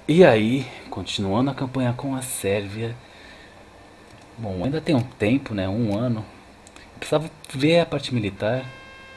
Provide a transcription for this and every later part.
E aí, continuando a campanha com a Sérvia. Bom, ainda tem um tempo, né? Um ano. Eu precisava ver a parte militar.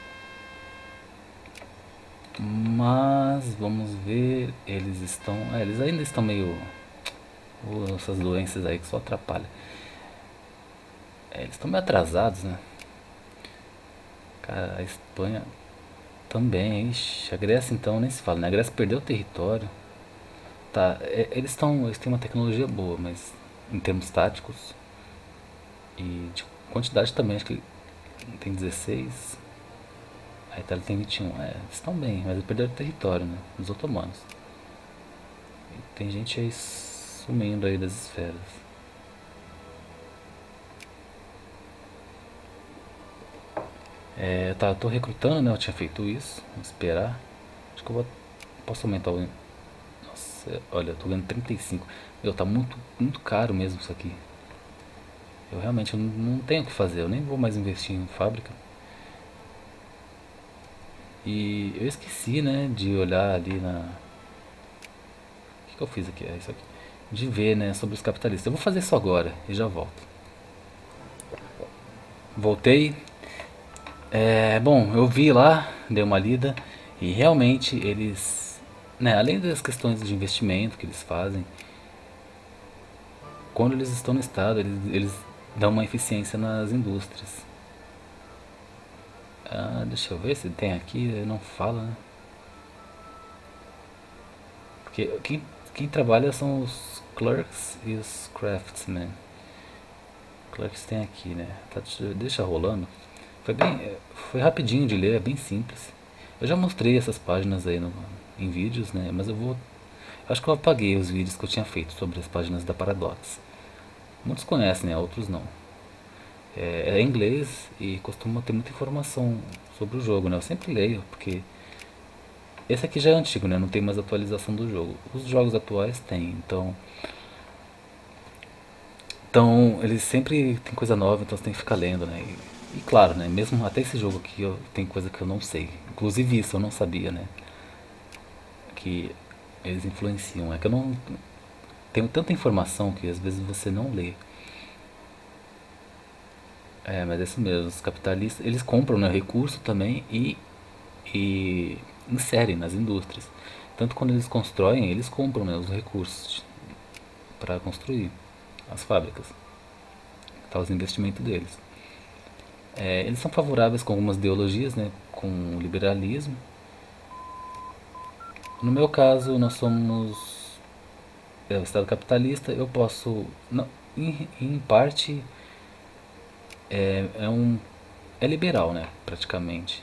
Mas vamos ver. Eles estão. Eles ainda estão meio. Essas doenças aí que só atrapalham. Eles estão meio atrasados, né? Cara, a Espanha também. Ixi, a Grécia então nem se fala, né? A Grécia perdeu o território. Tá, eles têm uma tecnologia boa, mas em termos táticos e de quantidade também, acho que tem 16, a Itália tem 21. Eles estão bem, mas eles perderam o território, né? Os otomanos. E tem gente aí sumindo aí das esferas. Eu tô recrutando, né? Eu tinha feito isso, vou esperar. Acho que eu vou. Posso aumentar o. Nossa, olha, eu tô ganhando 35. Meu, tá muito caro mesmo isso aqui. Eu realmente não tenho o que fazer, eu nem vou mais investir em fábrica. E eu esqueci, né, de olhar ali na. O que eu fiz aqui? É isso aqui. De ver, né, sobre os capitalistas. Eu vou fazer isso agora e já volto. Voltei. Bom, eu vi lá, dei uma lida e realmente eles, né, além das questões de investimento que eles fazem, quando eles estão no estado, eles dão uma eficiência nas indústrias. Deixa eu ver se tem aqui, não fala, né? Porque quem trabalha são os clerks e os craftsmen. Clerks tem aqui, né? Tá, deixa rolando. Foi rapidinho de ler, é bem simples. Eu já mostrei essas páginas aí em vídeos, né? Mas eu vou. Acho que eu apaguei os vídeos que eu tinha feito sobre as páginas da Paradox. Muitos conhecem, né? Outros não. É em inglês e costuma ter muita informação sobre o jogo, né? Eu sempre leio, porque esse aqui já é antigo, né? Não tem mais atualização do jogo. Os jogos atuais tem, então eles sempre tem coisa nova, então você tem que ficar lendo, né? E claro, né? Mesmo até esse jogo aqui tem coisa que eu não sei. Inclusive isso eu não sabia, né? Que eles influenciam. É que eu não tenho tanta informação que às vezes você não lê. Mas é isso mesmo. Os capitalistas eles compram, né, recurso também e inserem nas indústrias. Tanto quando eles constroem, eles compram, né, os recursos para construir as fábricas. Tá, os investimentos deles. Eles são favoráveis com algumas ideologias, né, com o liberalismo. No meu caso, nós somos o Estado capitalista. Eu posso, não, em parte, é um é liberal, né, praticamente.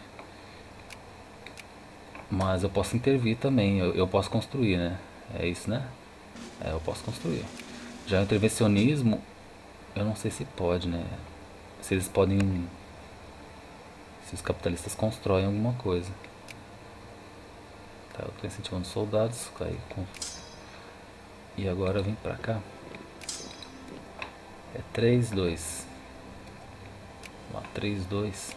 Mas eu posso intervir também. Eu posso construir, né? É isso, né? Eu posso construir. Já o intervencionismo, eu não sei se pode, né? Se eles podem, se os capitalistas constroem alguma coisa. Tá, eu tô incentivando soldados, aí e agora vem pra cá. É 3-2. Ó, 3-2.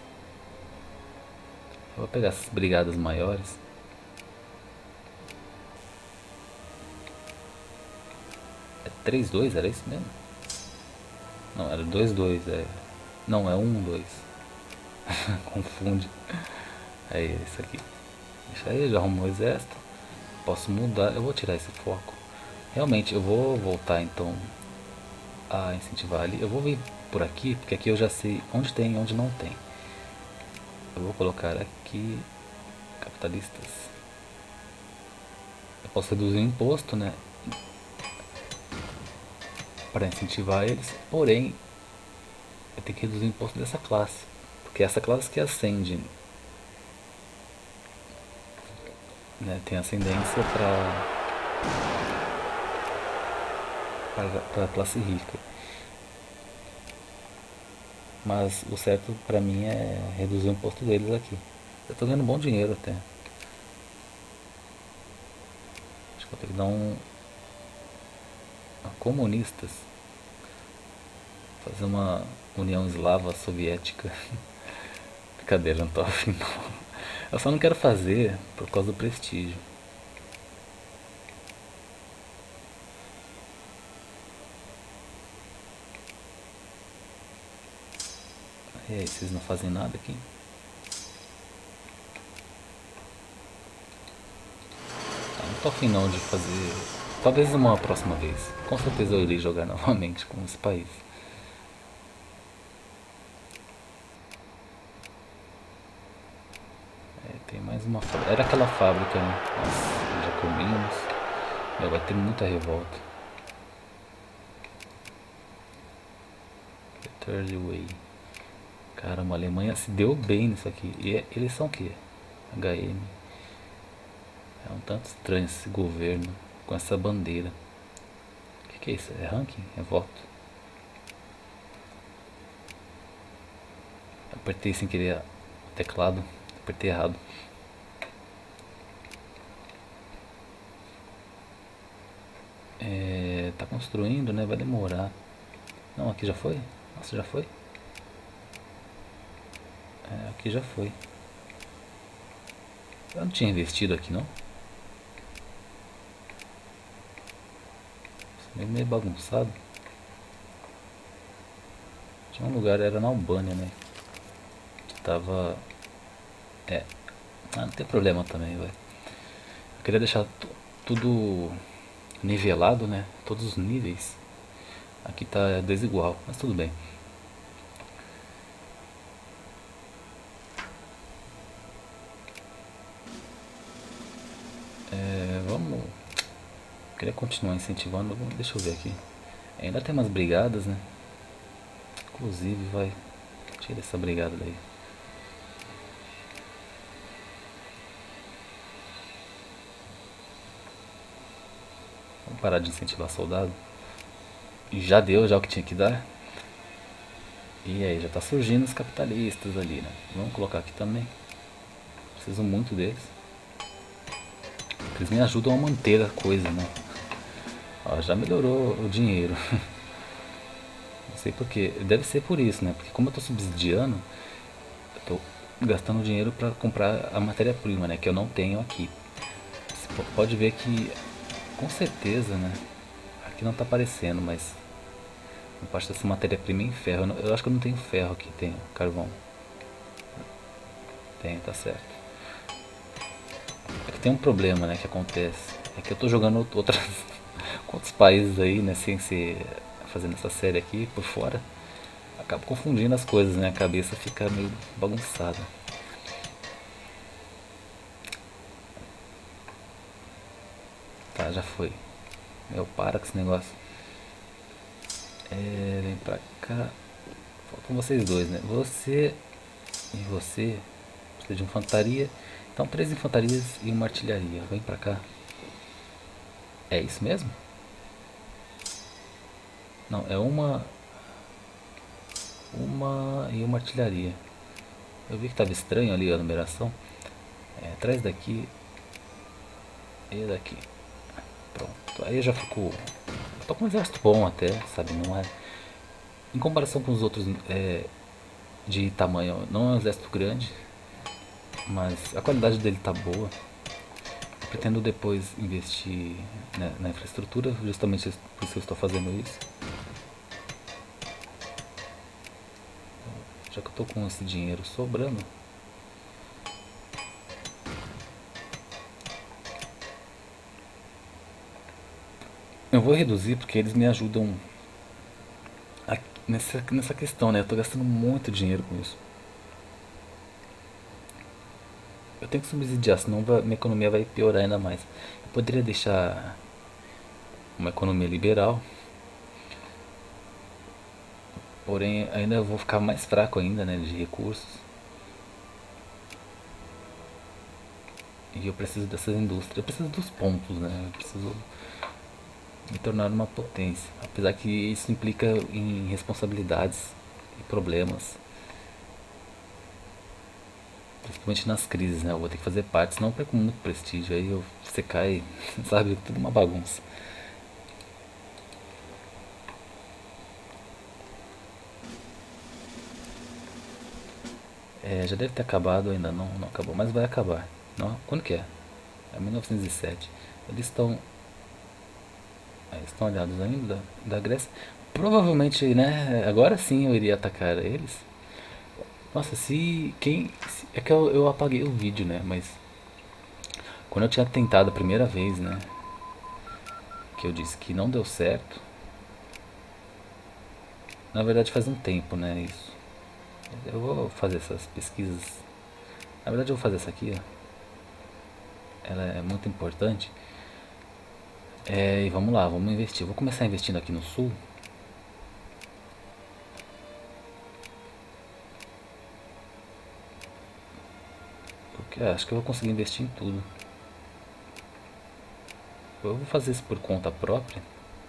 Eu vou pegar essas brigadas maiores. É 3-2, era isso mesmo? Não, era 2-2, Não, é 1-2. Confunde. É isso aqui. Deixa aí, já arrumou o exército. Posso mudar, eu vou tirar esse foco. Realmente, eu vou voltar então a incentivar ali. Eu vou vir por aqui, porque aqui eu já sei onde tem e onde não tem. Eu vou colocar aqui capitalistas. Eu posso reduzir o imposto, né? Para incentivar eles. Porém, eu tenho que reduzir o imposto dessa classe. Porque é essa classe que ascende, né? Tem ascendência para a classe rica. Mas o certo para mim é reduzir o imposto deles aqui. Eu tô ganhando bom dinheiro até. Acho que eu tenho que dar a comunistas. Fazer uma União Eslava Soviética. Brincadeira, não tô afim não. Eu só não quero fazer por causa do prestígio. E aí, vocês não fazem nada aqui? Não tô afim não de fazer. Talvez uma próxima vez. Com certeza eu irei jogar novamente com esse país. É, tem mais uma fábrica. Era aquela fábrica, né? Nossa, já comemos. Meu, vai ter muita revolta. The Third Way. Caramba, a Alemanha se deu bem nisso aqui. E eles são o quê? HM. É um tanto estranho esse governo com essa bandeira. O que é isso? É ranking? É voto? Apertei sem querer o teclado. Apertei errado. É, tá construindo, né? Vai demorar. Não, aqui já foi? Nossa, já foi? É, aqui já foi. Eu não tinha investido aqui, não? Meio bagunçado. Tinha um lugar, era na Albânia, né? Que tava. É. Ah, não tem problema também, vai. Eu queria deixar tudo nivelado, né? Todos os níveis. Aqui tá desigual, mas tudo bem. É, vamos. Queria continuar incentivando. Deixa eu ver aqui. Ainda tem umas brigadas, né? Inclusive, vai. Tira essa brigada daí. Vamos parar de incentivar soldado. E já deu já o que tinha que dar. E aí, já tá surgindo os capitalistas ali, né? Vamos colocar aqui também. Preciso muito deles. Eles me ajudam a manter a coisa, né? Ó, já melhorou o dinheiro. Não sei porquê. Deve ser por isso, né? Porque como eu tô subsidiando, eu tô gastando dinheiro para comprar a matéria-prima, né? Que eu não tenho aqui. Você pode ver que, com certeza, né? Aqui não tá aparecendo, mas a parte dessa matéria-prima em ferro. Eu acho que eu não tenho ferro aqui, tenho carvão. Tenho, tá certo. É que tem um problema, né, que acontece. É que eu tô jogando outras, com outros países aí, né, sem ser fazendo essa série aqui por fora. Acabo confundindo as coisas, né, a cabeça fica meio bagunçada. Tá, já foi. Meu, para com esse negócio. É, vem pra cá. Faltam vocês dois, né? Você e você. Precisa de infantaria. Então, três infantarias e uma artilharia. Vem pra cá. É isso mesmo? Não, é uma e uma artilharia. Eu vi que tava estranho ali a numeração. É, traz daqui e daqui. Pronto. Aí já ficou. Tô com um exército bom até, sabe? Não é. Em comparação com os outros de tamanho, não é um exército grande, mas a qualidade dele tá boa. Eu pretendo depois investir, né, na infraestrutura, justamente por isso eu estou fazendo isso. Já que eu tô com esse dinheiro sobrando, eu vou reduzir porque eles me ajudam nessa questão, né? Eu tô gastando muito dinheiro com isso. Eu tenho que subsidiar, senão minha economia vai piorar ainda mais. Eu poderia deixar uma economia liberal, porém ainda vou ficar mais fraco ainda, né, de recursos. E eu preciso dessas indústrias, eu preciso dos pontos, né? Eu preciso me tornar uma potência. Apesar que isso implica em responsabilidades e problemas, principalmente nas crises, né? Eu vou ter que fazer parte, senão eu perco muito prestígio. Aí você cai, sabe? Tudo uma bagunça. É, já deve ter acabado, ainda não acabou, mas vai acabar. Não, quando que é? É 1907. Eles estão. Eles estão aliados ainda da Grécia. Provavelmente, né? Agora sim eu iria atacar eles. Nossa, é que eu apaguei o vídeo, né? Mas quando eu tinha tentado a primeira vez, né? Que eu disse que não deu certo. Na verdade faz um tempo, né? Isso. Eu vou fazer essas pesquisas. Na verdade eu vou fazer essa aqui, ó. Ela é muito importante. E vamos lá, vamos investir. Eu vou começar investindo aqui no sul. Porque acho que eu vou conseguir investir em tudo. Eu vou fazer isso por conta própria.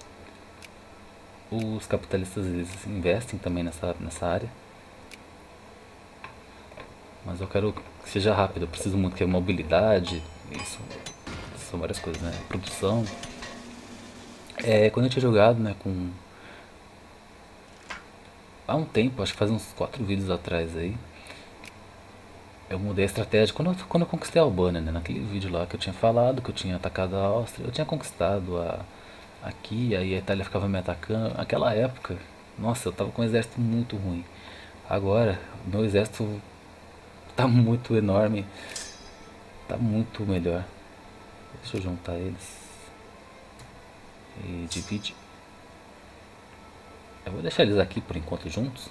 Os capitalistas eles investem também nessa área. Mas eu quero que seja rápido. Eu preciso muito que a mobilidade. Isso são várias coisas, né? Produção. Quando eu tinha jogado, né? Há um tempo, acho que faz uns 4 vídeos atrás aí. Eu mudei a estratégia quando eu conquistei a Albânia, né? Naquele vídeo lá que eu tinha falado, que eu tinha atacado a Áustria, eu tinha conquistado aqui, aí a Itália ficava me atacando. Naquela época, nossa, eu tava com um exército muito ruim. Agora, meu exército tá muito enorme, tá muito melhor. Deixa eu juntar eles e divide. Eu vou deixar eles aqui por enquanto juntos.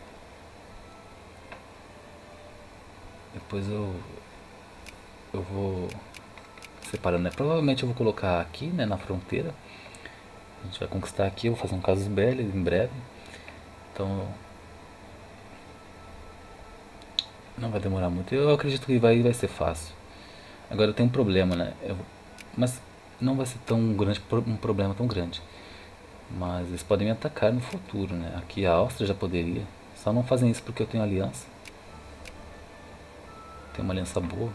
Depois eu vou separando, né? Provavelmente eu vou colocar aqui, né, na fronteira. A gente vai conquistar aqui, eu vou fazer um casus belli em breve. Então não vai demorar muito. Eu acredito que vai ser fácil. Agora eu tenho um problema, né? Mas não vai ser tão grande, um problema tão grande. Mas eles podem me atacar no futuro, né? Aqui a Áustria já poderia. Só não fazem isso porque eu tenho aliança. Tenho uma aliança boa.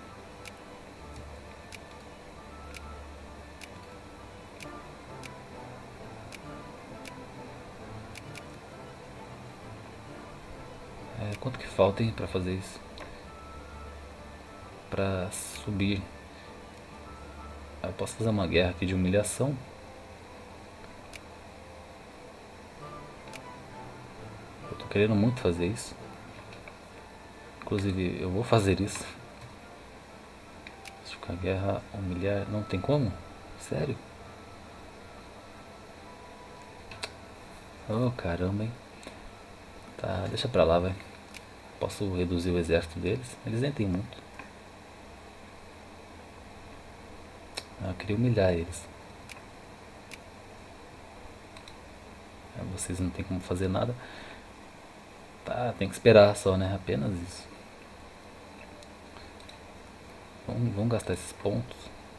Quanto que falta, hein, pra fazer isso? Pra subir. Eu posso fazer uma guerra aqui de humilhação. Eu tô querendo muito fazer isso. Inclusive, eu vou fazer isso. Se ficar guerra, humilhar, não tem como? Sério? Oh, caramba, hein? Tá, deixa pra lá, vai. Posso reduzir o exército deles. Eles nem tem muito. Eu queria humilhar eles. Vocês não tem como fazer nada. Tá, tem que esperar só, né? Apenas isso. Vamos gastar esses pontos.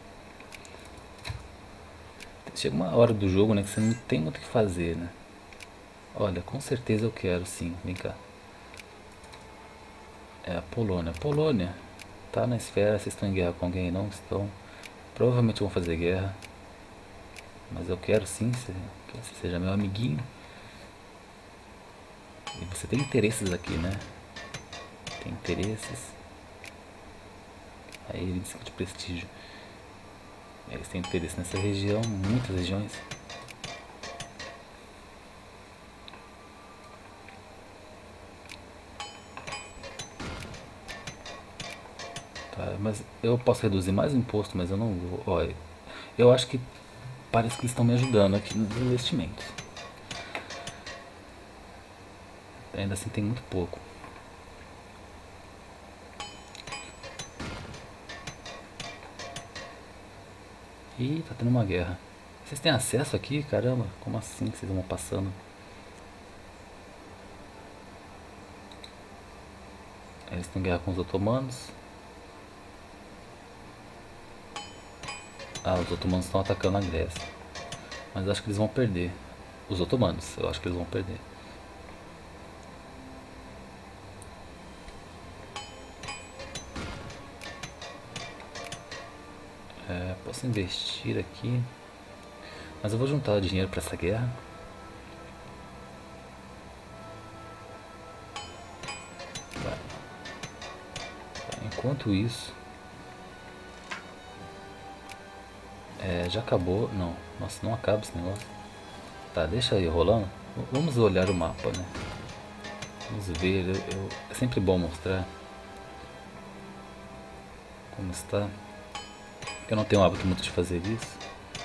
Chega uma hora do jogo, né? Que você não tem muito o que fazer, né? Olha, com certeza eu quero sim. Vem cá. É a Polônia. Polônia tá na esfera. Vocês estão em guerra com alguém? Não estão. Provavelmente vão fazer guerra. Mas eu quero sim que você seja meu amiguinho. E você tem interesses aqui, né? Tem interesses. Aí 25 de prestígio. Eles têm interesse nessa região, muitas regiões. Tá, mas eu posso reduzir mais o imposto, mas eu não vou. Olha, eu acho que parece que eles estão me ajudando aqui nos investimentos. Ainda assim tem muito pouco. Ih, tá tendo uma guerra. Vocês têm acesso aqui? Caramba, como assim que vocês vão passando? Eles estão em guerra com os otomanos. Ah, os otomanos estão atacando a Grécia. Mas acho que eles vão perder. Os otomanos, eu acho que eles vão perder. Posso investir aqui. Mas eu vou juntar dinheiro para essa guerra. Enquanto isso... já acabou... Não, nossa, não acaba esse negócio. Tá, deixa aí rolando. Vamos olhar o mapa, né? Vamos ver, é sempre bom mostrar como está. Eu não tenho o hábito muito de fazer isso.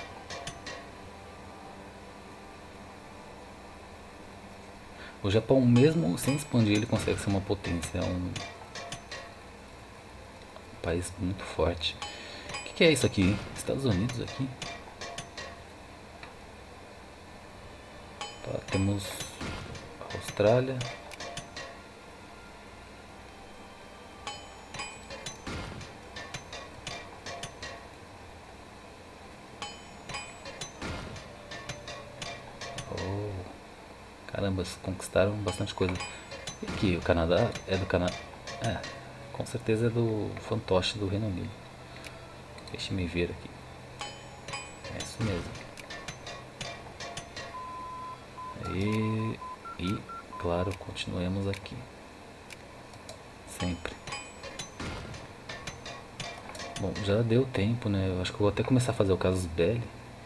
O Japão, mesmo sem expandir, ele consegue ser uma potência. É um país muito forte. O que é isso aqui? Estados Unidos aqui? Tá, temos a Austrália. Oh, caramba, conquistaram bastante coisa. E aqui, o Canadá é do Canadá. É, com certeza é do fantoche do Reino Unido. Deixa-me ver aqui. É isso mesmo. E claro, continuemos aqui. Sempre. Bom, já deu tempo, né? Eu acho que eu vou até começar a fazer o Casus Belli.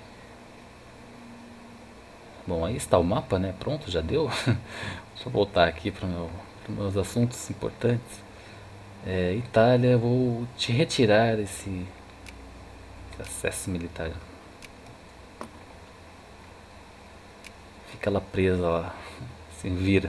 Bom, aí está o mapa, né? Pronto, já deu. Deixa eu voltar aqui para os meus assuntos importantes. Itália, eu vou te retirar esse acesso militar. Fica lá presa lá. Se vira.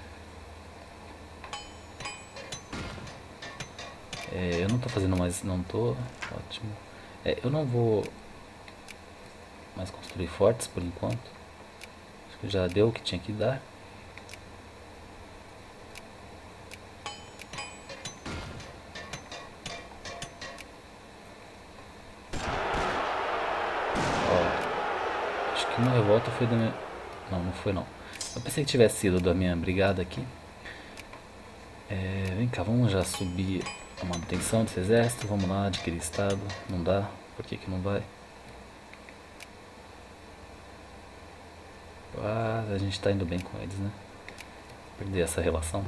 Eu não tô fazendo mais. Não tô. Ótimo. Eu não vou mais construir fortes por enquanto. Acho que já deu o que tinha que dar. Ó, acho que uma revolta foi da minha. Não, não foi não. Eu pensei que tivesse sido da minha brigada aqui. Vem cá, vamos já subir a manutenção desse exército. Vamos lá, adquirir estado. Não dá? Por que não vai? Ah, a gente tá indo bem com eles, né? Perder essa relação.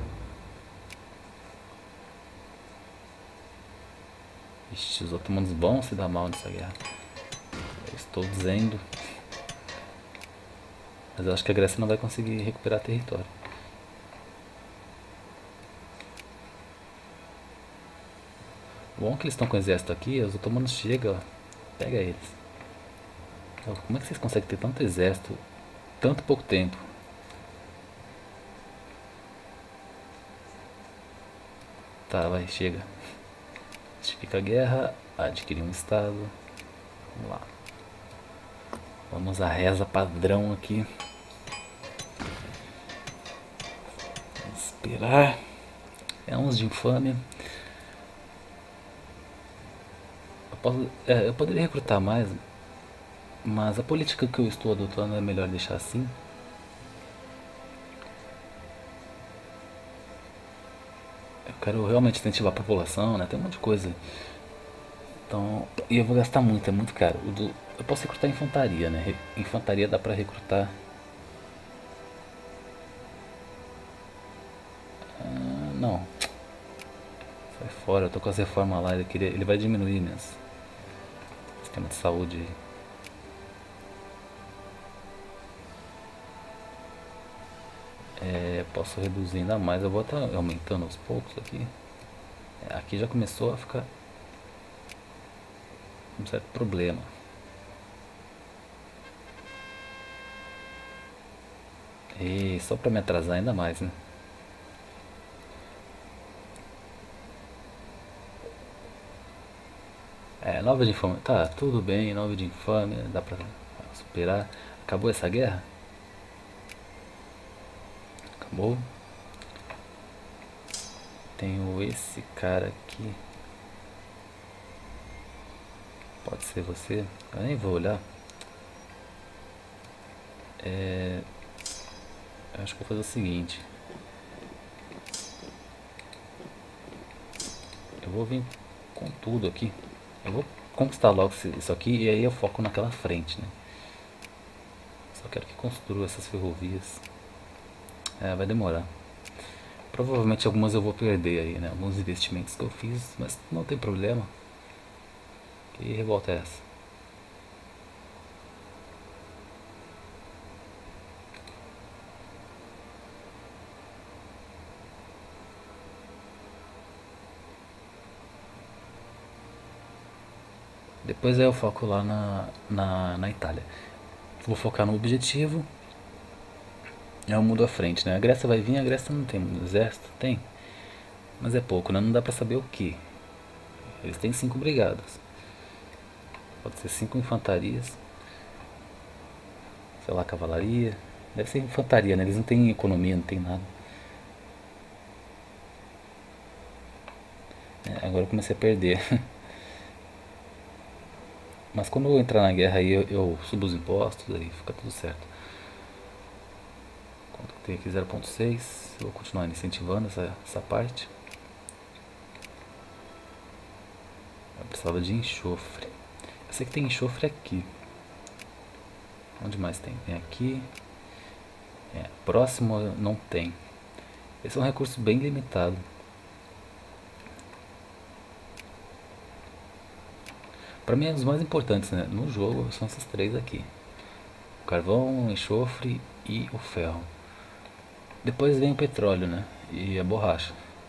Ixi, os otomanos vão se dar mal nessa guerra. Eu estou dizendo. Mas eu acho que a Grécia não vai conseguir recuperar território. Bom que eles estão com o exército aqui, os otomanos chegam, ó, pega eles. Como é que vocês conseguem ter tanto exército, tanto pouco tempo? Tá, vai, chega. Justifica a guerra, adquirir um estado. Vamos lá. Vamos à reza padrão aqui. Esperar. É uns de infâmia. Eu poderia recrutar mais, mas a política que eu estou adotando é melhor deixar assim. Eu quero realmente incentivar a população, né? Tem um monte de coisa. Então, e eu vou gastar muito, é muito caro. Eu posso recrutar infantaria, né? Infantaria dá pra recrutar. Não, sai fora, eu tô com as reformas lá, ele vai diminuir mesmo. Sistema de saúde. Posso reduzir ainda mais, eu vou estar aumentando aos poucos aqui. Aqui já começou a ficar um certo problema. E só pra me atrasar ainda mais, né? Nova de infâmia. Tá, tudo bem, nova de infâmia, dá pra superar. Acabou essa guerra? Acabou. Tenho esse cara aqui. Pode ser você. Eu nem vou olhar. Eu acho que vou fazer o seguinte. Eu vou vir com tudo aqui. Eu vou conquistar logo isso aqui e aí eu foco naquela frente, né? Só quero que construa essas ferrovias. Vai demorar. Provavelmente algumas eu vou perder aí, né? Alguns investimentos que eu fiz, mas não tem problema. Que revolta é essa? Depois aí eu foco lá na Itália. Vou focar no objetivo. Eu mudo à frente, né? A Grécia vai vir, a Grécia não tem exército? Tem. Mas é pouco, né? Não dá pra saber o que. Eles têm 5 brigadas. Pode ser 5 infantarias. Sei lá, cavalaria. Deve ser infantaria, né? Eles não têm economia, não tem nada. É, agora eu comecei a perder. Mas quando eu entrar na guerra aí eu subo os impostos, aí fica tudo certo. Quanto que tem aqui? 0,6. Vou continuar incentivando essa parte. Eu precisava de enxofre. Eu sei que tem enxofre aqui. Onde mais tem? Tem aqui. É, próximo não tem. Esse é um recurso bem limitado. Pra mim, os mais importantes, né, no jogo são esses três aqui: o carvão, o enxofre e o ferro. Depois vem o petróleo, né, e a borracha.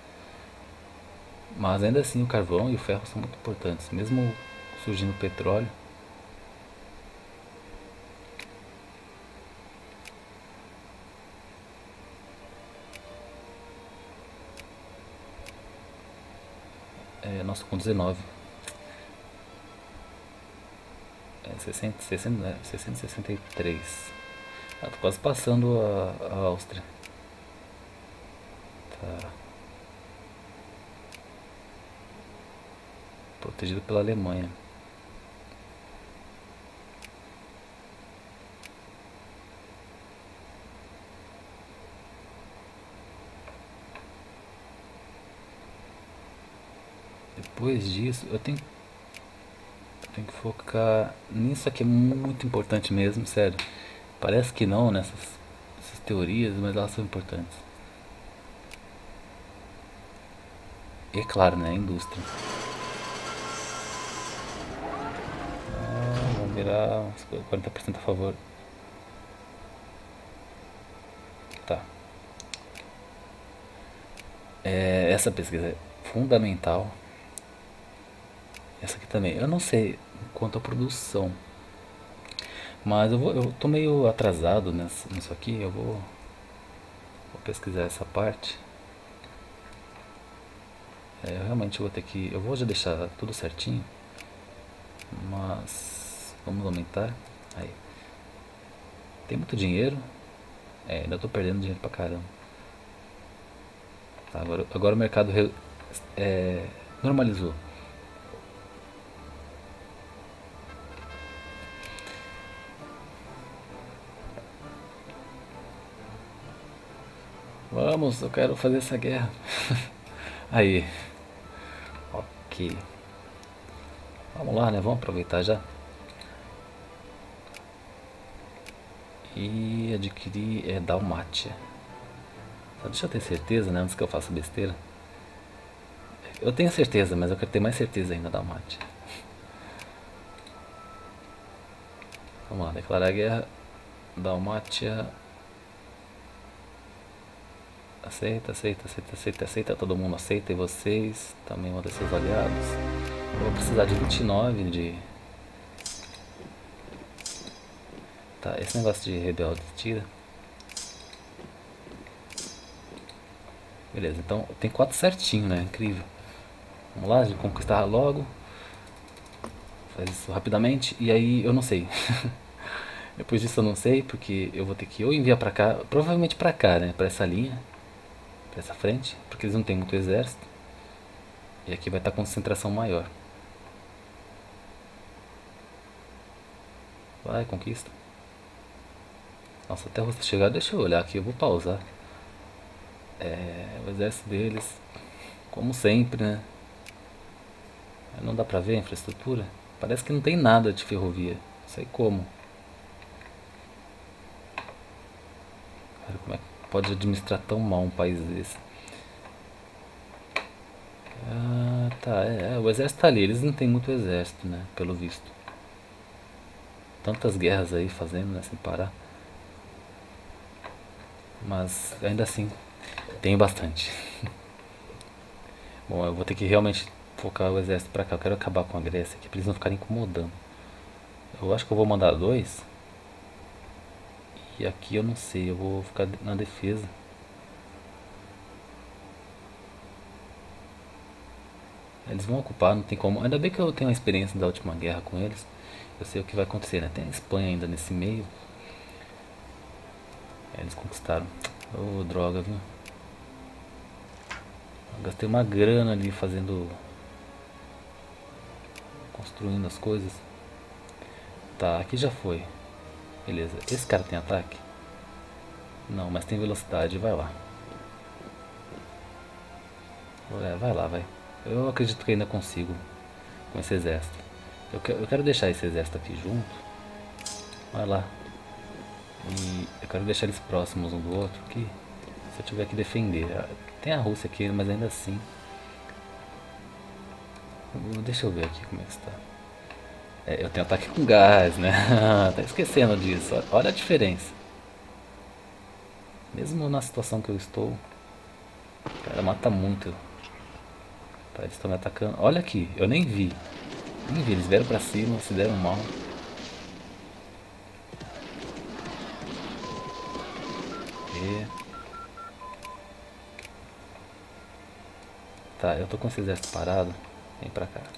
Mas ainda assim, o carvão e o ferro são muito importantes, mesmo surgindo o petróleo. É, nossa, com 19. É 663. Ah, tô quase passando a Áustria. Tá protegido pela Alemanha. Depois disso, eu tenho que focar nisso aqui, é muito importante mesmo, sério. Parece que não essas teorias, mas elas são importantes. E é claro, né, a indústria. Ah, vamos virar uns 40% a favor. Tá. É, essa pesquisa é fundamental. Essa aqui também. Eu não sei quanto à produção, mas eu tô meio atrasado nisso aqui. Vou pesquisar essa parte. É, eu realmente vou ter que. Eu vou já deixar tudo certinho, mas vamos aumentar. Aí. Tem muito dinheiro. É, ainda tô perdendo dinheiro pra caramba. Tá, agora o mercado normalizou. Vamos, eu quero fazer essa guerra. Aí, ok. Vamos lá, né? Vamos aproveitar já. E adquirir Dalmátia. Só deixa eu ter certeza, né? Antes que eu faça besteira. Eu tenho certeza, mas eu quero ter mais certeza ainda da Dalmátia. Vamos lá, declarar guerra. Dalmátia. Aceita, aceita, aceita, aceita, aceita. Todo mundo aceita e vocês também vão ter seus aliados. Eu vou precisar de 29 de. Tá, esse negócio de rebelde tira. Beleza, então tem 4 certinho, né? Incrível. Vamos lá, de conquistar logo. Faz isso rapidamente. E aí eu não sei. Depois disso eu não sei, porque eu vou ter que ou enviar pra cá, provavelmente pra cá, né? Pra essa linha, pra essa frente, porque eles não têm muito exército. E aqui vai estar concentração maior. Vai, conquista. Nossa, até a Rússia chegar, deixa eu olhar aqui, eu vou pausar. É, o exército deles, como sempre, né? Não dá pra ver a infraestrutura. Parece que não tem nada de ferrovia. Não sei como. Cara, como é que pode administrar tão mal um país desse? Ah, tá. O exército tá ali. Eles não têm muito exército, né? Pelo visto. Tantas guerras aí fazendo, né? Sem parar. Mas ainda assim, tem bastante. Bom, eu vou ter que realmente focar o exército pra cá. Eu quero acabar com a Grécia aqui pra eles não ficarem incomodando. Eu acho que eu vou mandar dois. E aqui eu não sei, eu vou ficar na defesa. Eles vão ocupar, não tem como. Ainda bem que eu tenho a experiência da última guerra com eles. Eu sei o que vai acontecer, né? Tem a Espanha ainda nesse meio. Eles conquistaram. Ô, droga, viu? Eu gastei uma grana ali fazendo. Construindo as coisas. Tá, aqui já foi. Beleza. Esse cara tem ataque? Não, mas tem velocidade. Vai lá. Vai lá, vai. Eu acredito que ainda consigo com esse exército. Eu quero deixar esse exército aqui junto. Vai lá. E eu quero deixar eles próximos um do outro aqui. Se eu tiver que defender. Tem a Rússia aqui, mas ainda assim. Deixa eu ver aqui como é que está. Eu tenho ataque com gás, né? Tá esquecendo disso. Olha a diferença. Mesmo na situação que eu estou, o cara mata muito. Tá, eles estão me atacando. Olha aqui, eu nem vi. Nem vi, eles vieram pra cima, se deram mal. E... Tá, eu tô com esse exército parado. Vem pra cá.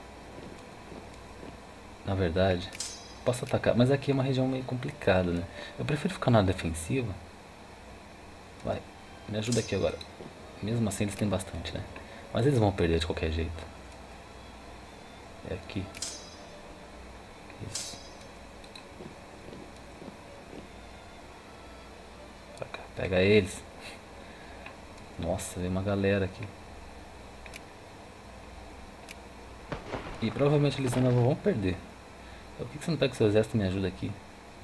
Na verdade, posso atacar, mas aqui é uma região meio complicada, né? Eu prefiro ficar na defensiva. Vai, me ajuda aqui agora. Mesmo assim eles têm bastante, né? Mas eles vão perder de qualquer jeito. É aqui. Isso. Pra cá, pega eles. Nossa, veio uma galera aqui. E provavelmente eles ainda vão perder. Por que você não pega o seu exército e me ajuda aqui?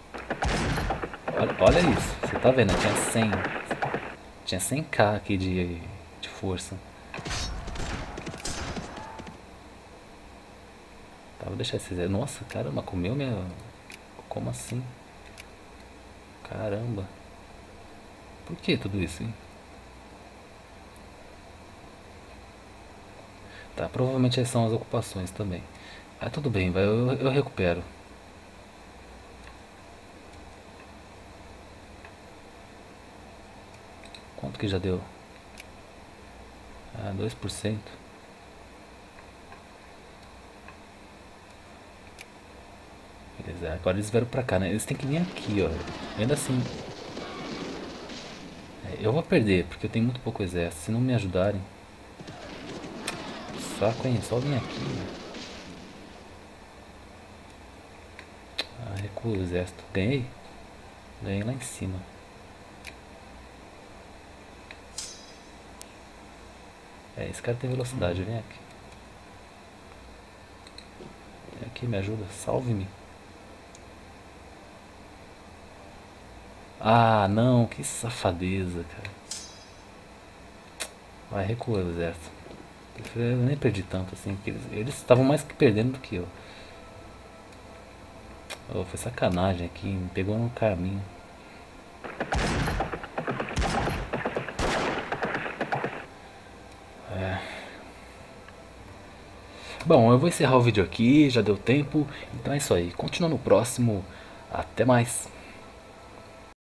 Olha isso, você tá vendo? Tinha 100k aqui de força. Tá, vou deixar esse exército. Nossa, caramba, comeu minha... Como assim? Caramba. Por que tudo isso, hein? Tá, provavelmente são as ocupações também. Ah, tudo bem, vai, eu recupero. Quanto que já deu? Ah, 2%. Beleza, agora eles vieram pra cá, né? Eles têm que vir aqui, ó. Ainda assim. Eu vou perder, porque eu tenho muito pouco exército. Se não me ajudarem. Saco, hein? Só vir aqui. Ah, recua o exército. Ganhei? Ganhei lá em cima. Esse cara tem velocidade, vem aqui. Vem aqui, me ajuda, salve-me. Ah, não, que safadeza, cara. Vai, recua o exército. Eu nem perdi tanto assim, porque eles estavam mais que perdendo do que eu. Oh, foi sacanagem aqui, me pegou no caminho. Bom, eu vou encerrar o vídeo aqui, já deu tempo. Então é isso aí, continua no próximo. Até mais.